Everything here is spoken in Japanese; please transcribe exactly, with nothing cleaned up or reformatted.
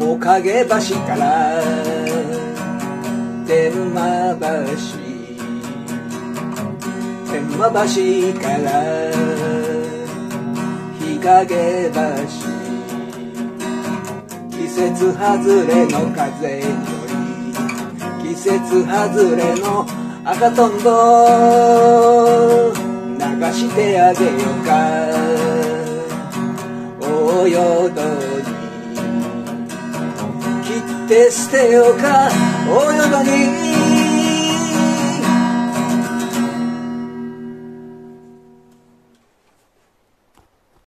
面影橋から天満橋、天満橋から日陰橋、季節外れの風に乗り、季節外れの赤とんぼ流してあげようか、大淀に切って捨てようか、大淀に